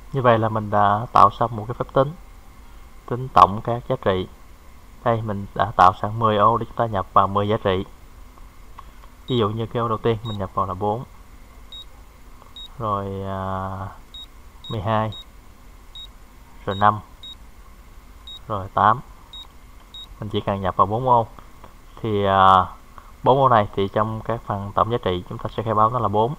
Như vậy là mình đã tạo xong một cái phép tính tổng các giá trị. Đây mình đã tạo sẵn 10 ô để chúng ta nhập vào 10 giá trị. Ví dụ như cái ô đầu tiên mình nhập vào là 4, rồi 12, rồi 5, rồi 8. Mình chỉ cần nhập vào 4 ô. Thì 4 ô này thì trong các phần tổng giá trị chúng ta sẽ khai báo nó là 4.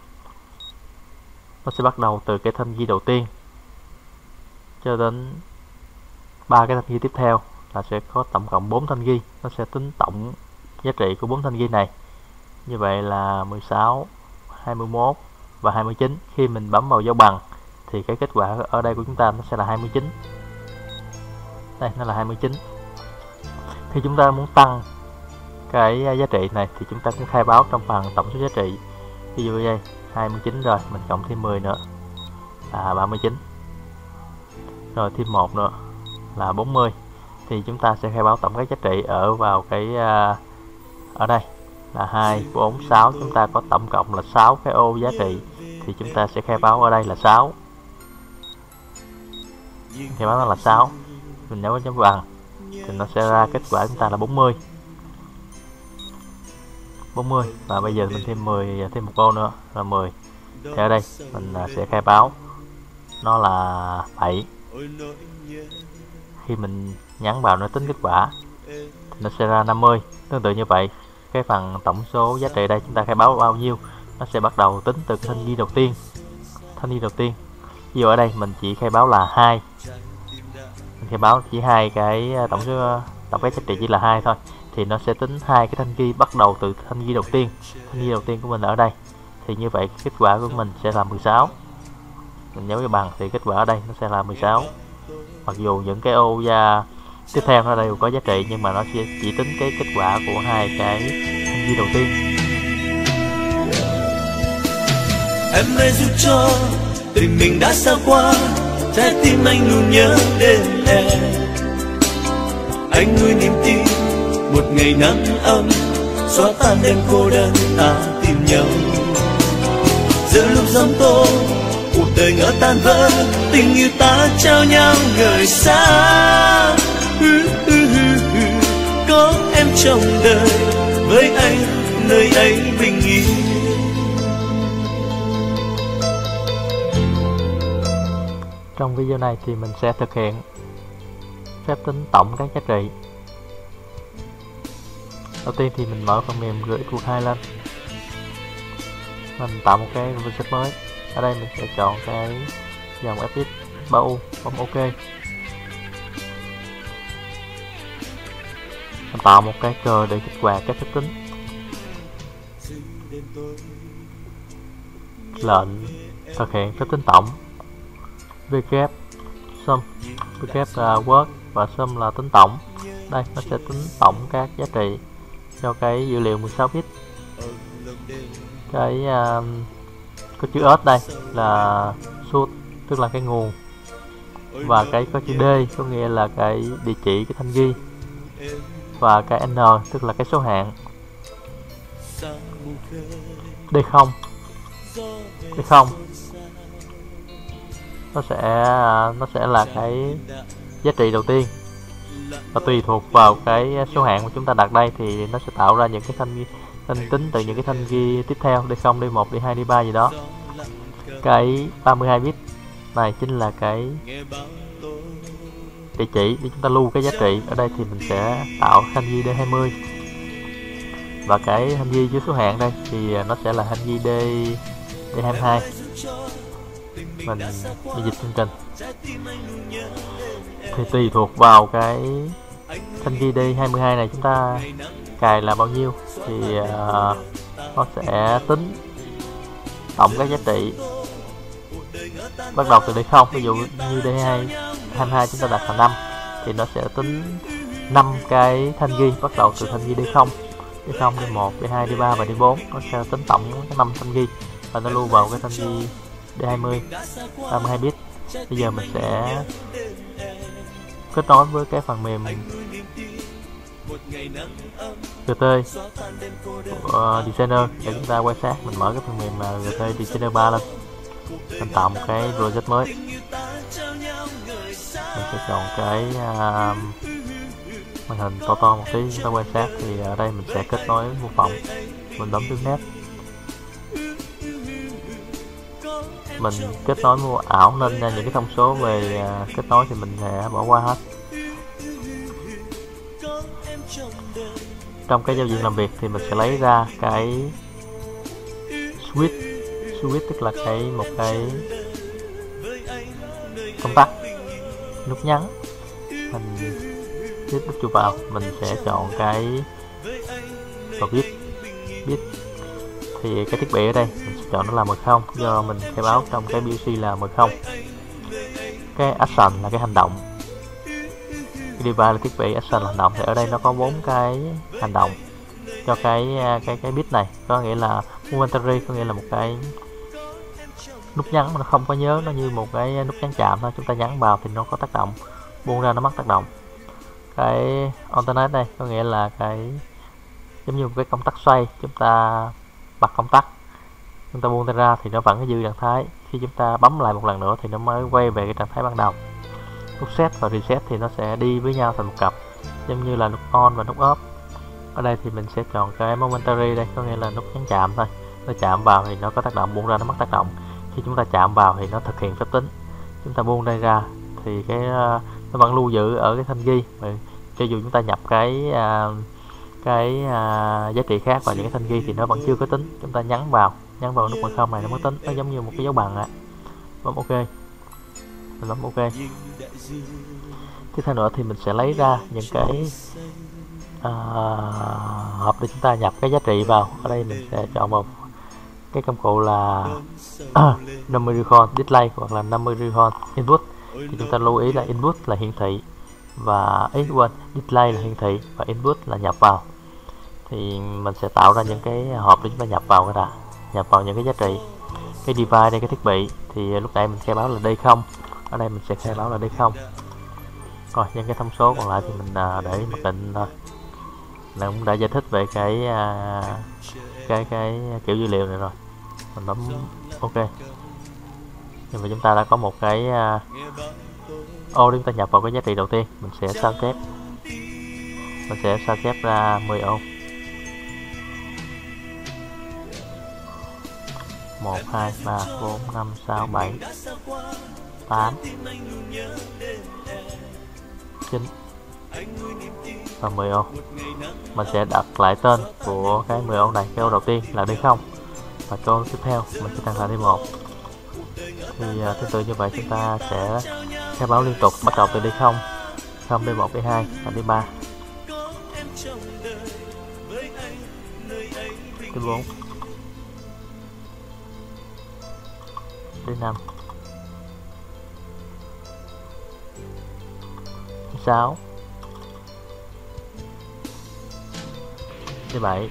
Nó sẽ bắt đầu từ cái thanh ghi đầu tiên cho đến 3 cái thanh ghi tiếp theo là sẽ có tổng cộng 4 thanh ghi. Nó sẽ tính tổng giá trị của 4 thanh ghi này. Như vậy là 16, 21 và 29. Khi mình bấm vào dấu bằng thì cái kết quả ở đây của chúng ta nó sẽ là 29. Đây, nó là 29. Khi chúng ta muốn tăng cái giá trị này thì chúng ta cũng khai báo trong phần tổng số giá trị. Ví dụ đây 29 rồi, mình cộng thêm 10 nữa là 39. Rồi thêm 1 nữa là 40. Thì chúng ta sẽ khai báo tổng các giá trị ở vào cái ở đây là 2, 4, 6. Chúng ta có tổng cộng là 6 cái ô giá trị. Thì chúng ta sẽ khai báo ở đây là 6. Khai báo nó là 6. Mình nhấn vào chấm bằng thì nó sẽ ra kết quả chúng ta là 40. 40 và bây giờ mình thêm một ô nữa là 10. Thì ở đây mình sẽ khai báo nó là 7. Khi mình nhấn vào nó tính kết quả thì nó sẽ ra 50. Tương tự như vậy, cái phần tổng số giá trị đây chúng ta khai báo bao nhiêu nó sẽ bắt đầu tính từ cái thanh ghi đầu tiên. Ví dụ ở đây mình chỉ khai báo là 2. Mình khai báo chỉ 2 cái tổng cái giá trị chỉ là 2 thôi, thì nó sẽ tính 2 cái thanh ghi bắt đầu từ thanh ghi đầu tiên. Thanh ghi đầu tiên của mình ở đây. Thì như vậy kết quả của mình sẽ là 16. Mình nhấn cái bằng thì kết quả ở đây nó sẽ là 16. Mặc dù những cái ô tiếp theo nó đều có giá trị, nhưng mà nó sẽ chỉ tính cái kết quả của 2 cái thanh ghi đầu tiên. Em ơi giúp cho tình mình đã xa qua, trái tim anh luôn nhớ đến em. Anh nuôi niềm tin một ngày nắng ấm, xóa tan đêm cô đơn ta tìm nhau. Giữa lúc giông tố cuộc đời ngỡ tan vỡ, tình yêu ta trao nhau người xa. Có em trong đời, với anh nơi ấy bình yên. Trong video này thì mình sẽ thực hiện phép tính tổng các giá trị. Đầu tiên thì mình mở phần mềm gửi cuộc 2 lên. Mình tạo một cái project mới. Ở đây mình sẽ chọn cái dòng FX 3U, bấm OK. Mình tạo một cái cờ để kích hoạt các phép tính. Lệnh thực hiện phép tính tổng. W sum, W là work và sum là tính tổng. Đây nó sẽ tính tổng các giá trị cho cái dữ liệu 16 bit. Cái có chữ S đây là source, tức là cái nguồn, và cái có chữ D có nghĩa là cái địa chỉ cái thanh ghi, và cái N tức là cái số hạng. D0 nó sẽ là cái giá trị đầu tiên, và tùy thuộc vào cái số hạng mà chúng ta đặt đây thì nó sẽ tạo ra những cái thanh tính từ những cái thanh ghi tiếp theo, D0, D1, D2, D3 gì đó. Cái 32 bit này chính là cái địa chỉ để chúng ta lưu cái giá trị. Ở đây thì mình sẽ tạo thanh ghi D20, và cái thanh ghi dưới số hạng đây thì nó sẽ là thanh ghi D22. Mình dịch chương trình thì tùy thuộc vào cái thanh ghi D22 này chúng ta cài là bao nhiêu thì nó sẽ tính tổng các giá trị bắt đầu từ D0. Ví dụ như D22 chúng ta đặt là 5 thì nó sẽ tính 5 cái thanh ghi bắt đầu từ thanh ghi D0, D1, D2, D3 và D4. Nó sẽ tính tổng 5 thanh ghi và nó lưu vào cái thanh ghi D20 32 bit. Bây giờ mình sẽ kết nối với cái phần mềm GT của Designer để chúng ta quan sát. Mình mở cái phần mềm GT Designer 3 lên, mình tạo một cái project mới. sẽ chọn cái màn hình to một tí. Chúng ta quan sát thì ở đây mình sẽ kết nối mô phỏng, mình bấm phím nét, mình kết nối mua ảo nên những cái thông số về kết nối thì mình sẽ bỏ qua hết. Trong cái giao diện làm việc thì mình sẽ lấy ra cái switch tức là một cái công tắc nút nhấn. Mình tiếp nút chuột vào, mình sẽ chọn cái vào bit thì cái thiết bị ở đây mình sẽ chọn nó là 10 do mình khai báo trong cái BIOS là 10. Cái action là cái hành động, cái device là thiết bị, action là hành động. Thì ở đây nó có 4 cái hành động cho cái bit này, có nghĩa là momentary, có nghĩa là một cái nút nhấn mà nó không có nhớ, nó như một cái nút nhấn chạm thôi. Chúng ta nhấn vào thì nó có tác động, buông ra nó mất tác động. Cái alternate đây có nghĩa là cái giống như một cái công tắc xoay, chúng ta bật công tắc, chúng ta buông tay ra thì nó vẫn có giữ trạng thái. Khi chúng ta bấm lại một lần nữa thì nó mới quay về cái trạng thái ban đầu. Nút set và reset thì nó sẽ đi với nhau thành một cặp, giống như là nút on và nút off. Ở đây thì mình sẽ chọn cái momentary đây, có nghĩa là nút nhấn chạm thôi. Nó chạm vào thì nó có tác động, buông ra nó mất tác động. Khi chúng ta chạm vào thì nó thực hiện phép tính. Chúng ta buông tay ra thì nó vẫn lưu giữ ở cái thanh ghi. Cho dù chúng ta nhập cái giá trị khác vào những cái thanh ghi thì nó vẫn chưa có tính. Chúng ta nhấn vào nút 10 này nó mới tính, nó giống như một cái dấu bằng ạ. Bấm ok, mình bấm ok. Tiếp theo nữa thì mình sẽ lấy ra những cái hộp để chúng ta nhập cái giá trị vào. Ở đây mình sẽ chọn vào cái công cụ là numeric display hoặc là numeric input. Thì chúng ta lưu ý là input là hiển thị và display là hiển thị và input là nhập vào. Thì mình sẽ tạo ra những cái hộp để chúng ta nhập vào nhập vào những cái giá trị. Cái device đây, cái thiết bị thì lúc nãy mình khai báo là D0, ở đây mình sẽ khai báo là D0. Rồi những cái thông số còn lại thì mình để mặc định thôi. Mình cũng đã giải thích về cái kiểu dữ liệu này rồi, mình bấm ok. Nhưng mà chúng ta đã có một cái ô để chúng ta nhập vào cái giá trị đầu tiên. Mình sẽ sao chép ra 10 ô. 1, 2, 3, 4, 5, 6, 7, 8, 9 và 10 ô. Mình sẽ đặt lại tên của cái 10 ô này. Cái ô đầu tiên là D0 và cái ô tiếp theo mình sẽ tăng là D1. Thì tương tự như vậy chúng ta sẽ khai báo liên tục, bắt đầu từ D0, D1, D2 và D3, D4, D5, D6, D7,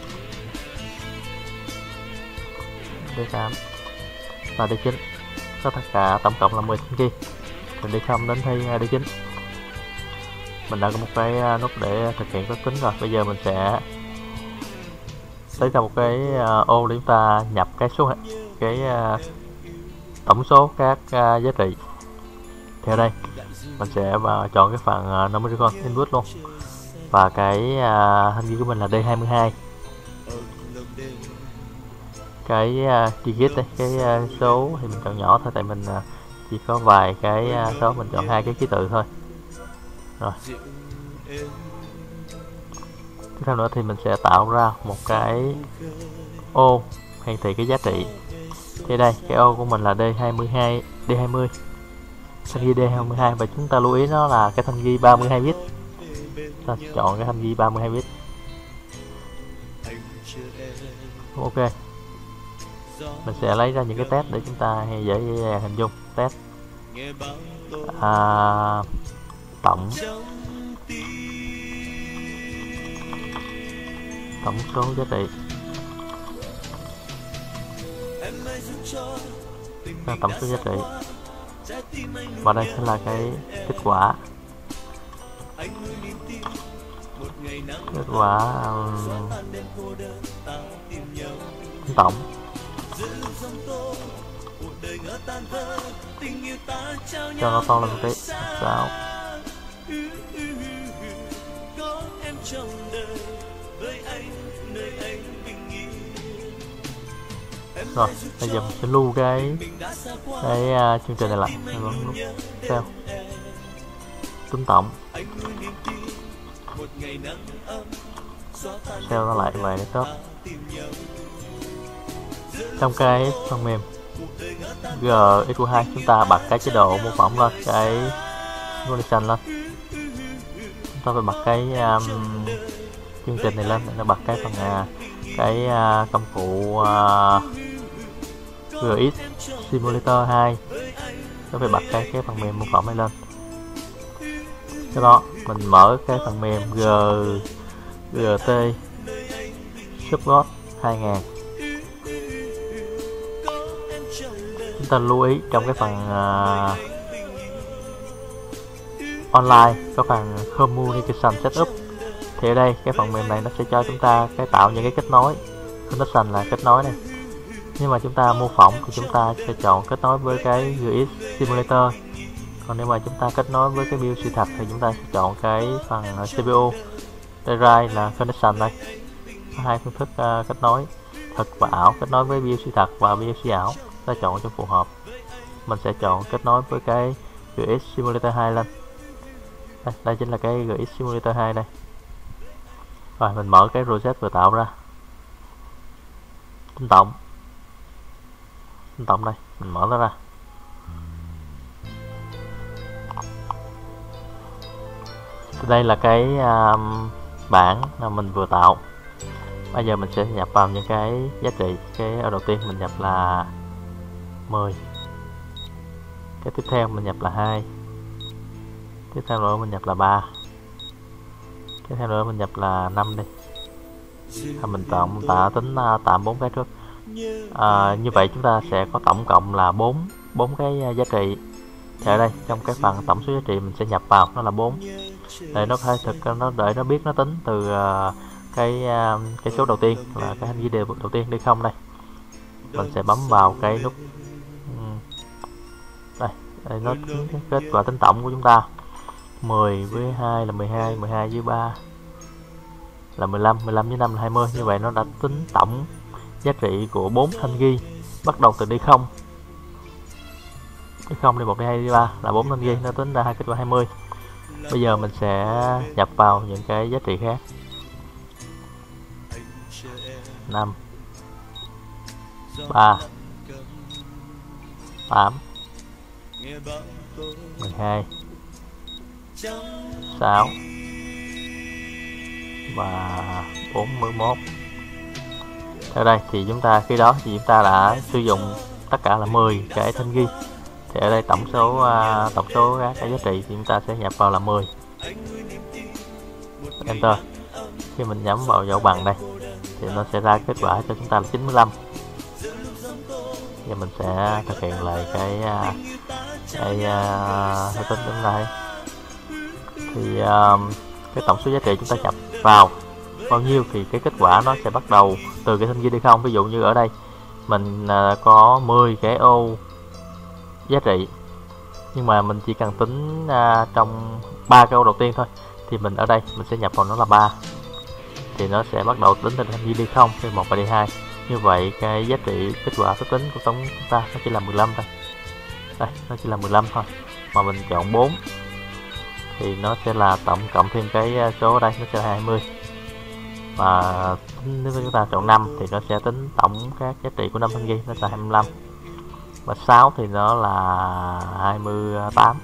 D8 và D9. Có tất cả tổng cộng là 10 thanh ghi. Từ D0 đến D9 mình đã có một cái nút để thực hiện phép tính rồi. Bây giờ mình sẽ lấy ra một cái ô để chúng ta nhập cái tổng số các giá trị. Theo đây mình sẽ chọn cái phần numerical input luôn, và cái thanh ghi của mình là D22. Cái digit đây, cái số thì mình chọn nhỏ thôi, tại mình chỉ có vài cái số, mình chọn 2 cái ký tự thôi. Rồi tiếp theo nữa thì mình sẽ tạo ra một cái ô hiển thị cái giá trị. Thì đây cái ô của mình là D20, thanh ghi D22, và chúng ta lưu ý nó là cái thanh ghi 32 bit. Ta chọn cái thanh ghi 32 bit. Ok, mình sẽ lấy ra những cái test để chúng ta dễ hình dung. Test tổng số giá trị, tổng số giá trị, và đây sẽ là cái kết quả tính tổng. cho nó to lên một tí. 6. Rồi bây giờ mình sẽ lưu cái chương trình này lại, mình bấm nút save, tính tổng, save nó lại về desktop. Trong cái phần mềm GX2 chúng ta bật cái chế độ mô phỏng lên, cái resolution lên, chúng ta phải bật cái chương trình này lên để nó bật cái phần công cụ GX Simulator 2, nó phải bật cái phần mềm mô phỏng này lên. Sau đó mình mở cái phần mềm GT Support 2000. Chúng ta lưu ý trong cái phần online có phần Communication Setup, thì ở đây cái phần mềm này nó sẽ cho chúng ta cái tạo những cái kết nối. Connection là kết nối này, nhưng mà chúng ta mô phỏng thì chúng ta sẽ chọn kết nối với cái GX Simulator. Còn nếu mà chúng ta kết nối với cái build siêu thật thì chúng ta sẽ chọn cái phần CPU. Đây là connection đây, có hai phương thức kết nối thật và ảo, kết nối với build siêu thật và build siêu ảo, ta chọn cho phù hợp. Mình sẽ chọn kết nối với cái GX Simulator 2 lên. Đây chính là cái GX Simulator 2 đây. Rồi mình mở cái project vừa tạo ra, tính tổng đây, mình mở nó ra. Đây là cái bảng mà mình vừa tạo. Bây giờ mình sẽ nhập vào những cái giá trị. Cái ở đầu tiên mình nhập là 10, cái tiếp theo mình nhập là 2, tiếp theo nữa mình nhập là 3, tiếp theo nữa mình nhập là 5 đi. Mình tính tạm 4 cái trước. Như vậy chúng ta sẽ có tổng cộng là 4 cái giá trị. Thì ở đây trong cái phần tổng số giá trị mình sẽ nhập vào nó là 4, để nó khai thực để nó biết nó tính từ cái số đầu tiên là cái hành vi đầu tiên đi không. Đây mình sẽ bấm vào cái nút đây nó tính cái kết quả tính tổng của chúng ta. 10 với 2 là 12, 12 với 3 là 15, 15 với 5 là 20. Như vậy nó đã tính tổng giá trị của 4 thanh ghi bắt đầu từ đi không, đi 1, đi 2, đi 3 là 4 thanh ghi, nó tính ra kết quả 20. Bây giờ mình sẽ nhập vào những cái giá trị khác. 5, 3, 8, 12, 6 và 41. Theo đây thì chúng ta khi đó thì chúng ta đã sử dụng tất cả là 10 cái thanh ghi. Thì ở đây tổng số các cái giá trị thì chúng ta sẽ nhập vào là 10. Enter. Khi mình nhấn vào dấu bằng đây thì nó sẽ ra kết quả cho chúng ta là 95. Giờ mình sẽ thực hiện lại cái tính đến đây. Thì cái tổng số giá trị chúng ta nhập vào bao nhiêu thì cái kết quả nó sẽ bắt đầu từ cái thanh ghi đi không. Ví dụ như ở đây mình có 10 cái ô giá trị, nhưng mà mình chỉ cần tính trong 3 cái ô đầu tiên thôi, thì mình ở đây mình sẽ nhập vào nó là 3, thì nó sẽ bắt đầu tính từ thanh ghi đi không, đi 1 và đi 2. Như vậy cái giá trị kết quả phép tính của chúng ta nó chỉ là 15 thôi. Đây nó chỉ là 15 thôi, mà mình chọn 4 thì nó sẽ là tổng cộng thêm cái số ở đây nó sẽ là 20. Và nếu chúng ta chọn 5 thì nó sẽ tính tổng các giá trị của 5 thanh ghi, nó là 25. Và 6 thì nó là 28.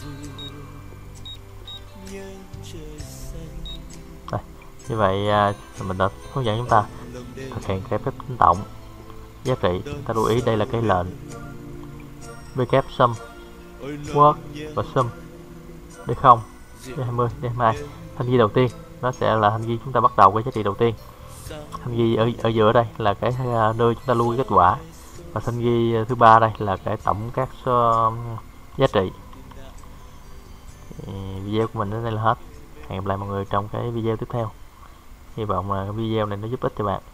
Đây, như vậy mình đã hướng dẫn chúng ta thực hiện cái phép tính tổng giá trị. Ta lưu ý đây là cái lệnh wcap sum work và sum D0, D20, D22. Thanh ghi đầu tiên nó sẽ là thanh ghi chúng ta bắt đầu cái giá trị đầu tiên. Thanh ghi ở giữa đây là cái nơi chúng ta lưu kết quả, và thanh ghi thứ ba đây là cái tổng các số giá trị. Thì video của mình đến đây là hết. Hẹn gặp lại mọi người trong cái video tiếp theo. Hy vọng là video này nó giúp ích cho bạn.